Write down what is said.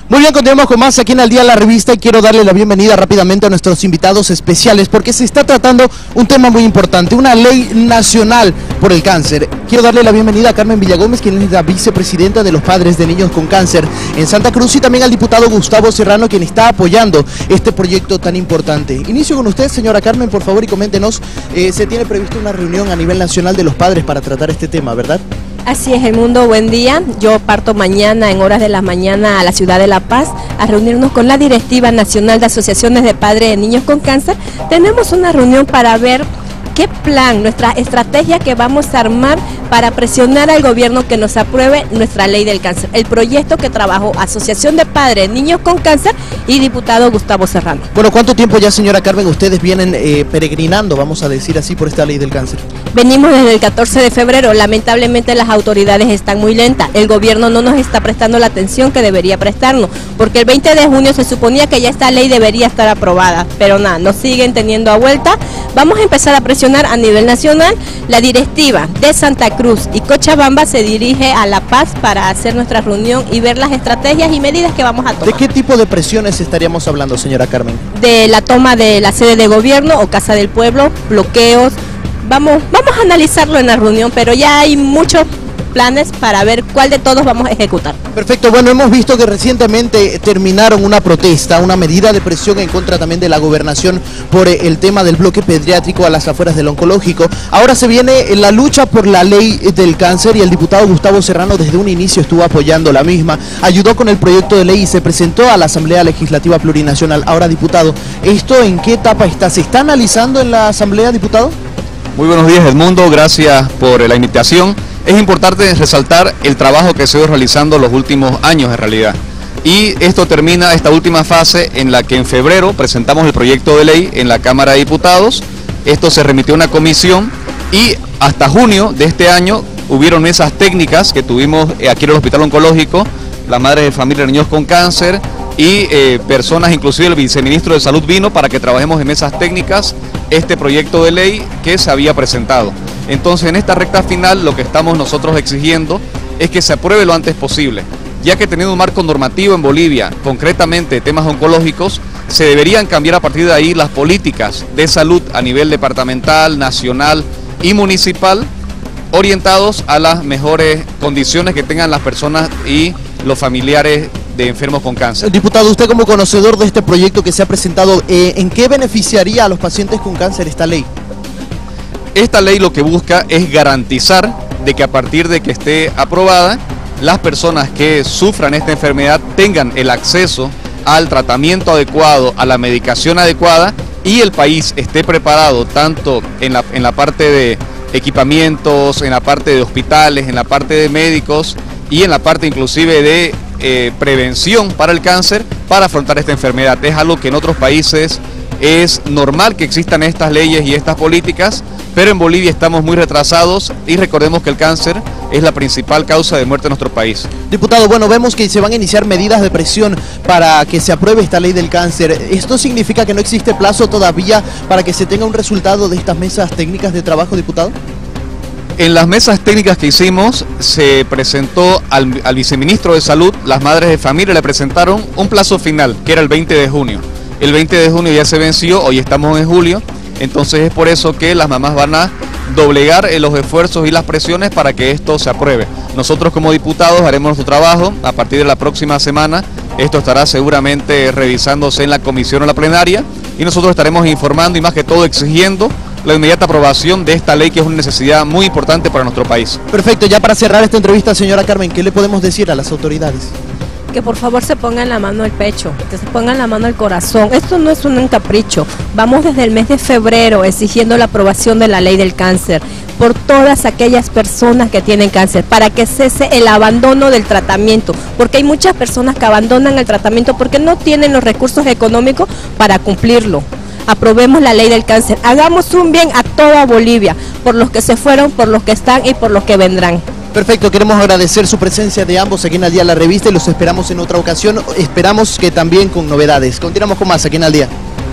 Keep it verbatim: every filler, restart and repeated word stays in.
Muy bien, continuamos con más aquí en Al Día la Revista y quiero darle la bienvenida rápidamente a nuestros invitados especiales porque se está tratando un tema muy importante, una ley nacional por el cáncer. Quiero darle la bienvenida a Carmen Villagómez, quien es la vicepresidenta de los padres de niños con cáncer en Santa Cruz, y también al diputado Gustavo Serrano, quien está apoyando este proyecto tan importante. Inicio con usted, señora Carmen, por favor, y coméntenos, eh, se tiene previsto una reunión a nivel nacional de los padres para tratar este tema, ¿verdad? Así es, Edmundo, buen día. Yo parto mañana, en horas de la mañana, a la ciudad de La Paz, a reunirnos con la Directiva Nacional de Asociaciones de Padres de Niños con Cáncer. Tenemos una reunión para ver qué plan, nuestra estrategia que vamos a armar para presionar al gobierno que nos apruebe nuestra ley del cáncer. El proyecto que trabajó Asociación de Padres de Niños con Cáncer y diputado Gustavo Serrano. Bueno, ¿cuánto tiempo ya, señora Carmen, ustedes vienen eh, peregrinando, vamos a decir así, por esta ley del cáncer? Venimos desde el catorce de febrero, lamentablemente las autoridades están muy lentas, el gobierno no nos está prestando la atención que debería prestarnos, porque el veinte de junio se suponía que ya esta ley debería estar aprobada, pero nada, nos siguen teniendo a vuelta. Vamos a empezar a presionar a nivel nacional. La directiva de Santa Cruz y Cochabamba se dirige a La Paz para hacer nuestra reunión y ver las estrategias y medidas que vamos a tomar. ¿De qué tipo de presiones estaríamos hablando, señora Carmen? De la toma de la sede de gobierno o Casa del Pueblo, bloqueos. Vamos, vamos a analizarlo en la reunión, pero ya hay muchos planes para ver cuál de todos vamos a ejecutar. Perfecto, bueno, hemos visto que recientemente terminaron una protesta, una medida de presión en contra también de la gobernación por el tema del bloque pediátrico a las afueras del oncológico. Ahora se viene la lucha por la ley del cáncer y el diputado Gustavo Serrano desde un inicio estuvo apoyando la misma, ayudó con el proyecto de ley y se presentó a la Asamblea Legislativa Plurinacional. Ahora, diputado, ¿esto en qué etapa está? ¿Se está analizando en la Asamblea, diputado? Muy buenos días, Edmundo, gracias por la invitación. Es importante resaltar el trabajo que se ha ido realizando los últimos años en realidad. Y esto termina esta última fase en la que en febrero presentamos el proyecto de ley en la Cámara de Diputados. Esto se remitió a una comisión y hasta junio de este año hubieron mesas técnicas que tuvimos aquí en el Hospital Oncológico, las madres de familia de niños con cáncer y eh, personas, inclusive el viceministro de Salud vino para que trabajemos en mesas técnicas este proyecto de ley que se había presentado. Entonces, en esta recta final lo que estamos nosotros exigiendo es que se apruebe lo antes posible, ya que teniendo un marco normativo en Bolivia, concretamente temas oncológicos, se deberían cambiar a partir de ahí las políticas de salud a nivel departamental, nacional y municipal, orientados a las mejores condiciones que tengan las personas y los familiares de enfermos con cáncer. Diputado, usted como conocedor de este proyecto que se ha presentado, eh, ¿en qué beneficiaría a los pacientes con cáncer esta ley? Esta ley lo que busca es garantizar de que a partir de que esté aprobada, las personas que sufran esta enfermedad tengan el acceso al tratamiento adecuado, a la medicación adecuada y el país esté preparado tanto en la, en la parte de equipamientos, en la parte de hospitales, en la parte de médicos y en la parte inclusive de eh, prevención para el cáncer para afrontar esta enfermedad. Es algo que en otros países es normal que existan estas leyes y estas políticas, pero en Bolivia estamos muy retrasados y recordemos que el cáncer es la principal causa de muerte en nuestro país. Diputado, bueno, vemos que se van a iniciar medidas de presión para que se apruebe esta ley del cáncer. ¿Esto significa que no existe plazo todavía para que se tenga un resultado de estas mesas técnicas de trabajo, diputado? En las mesas técnicas que hicimos se presentó al, al viceministro de Salud, las madres de familia le presentaron un plazo final, que era el veinte de junio. El veinte de junio ya se venció, hoy estamos en julio, entonces es por eso que las mamás van a doblegar los esfuerzos y las presiones para que esto se apruebe. Nosotros como diputados haremos nuestro trabajo, a partir de la próxima semana esto estará seguramente revisándose en la comisión o la plenaria y nosotros estaremos informando y más que todo exigiendo la inmediata aprobación de esta ley que es una necesidad muy importante para nuestro país. Perfecto, ya para cerrar esta entrevista, señora Carmen, ¿qué le podemos decir a las autoridades? Que por favor se pongan la mano al pecho, que se pongan la mano al corazón. Esto no es un capricho. Vamos desde el mes de febrero exigiendo la aprobación de la ley del cáncer por todas aquellas personas que tienen cáncer, para que cese el abandono del tratamiento, porque hay muchas personas que abandonan el tratamiento porque no tienen los recursos económicos para cumplirlo. Aprobemos la ley del cáncer, hagamos un bien a toda Bolivia, por los que se fueron, por los que están y por los que vendrán. Perfecto, queremos agradecer su presencia de ambos aquí en Al Día la Revista y los esperamos en otra ocasión, esperamos que también con novedades. Continuamos con más aquí en Al Día.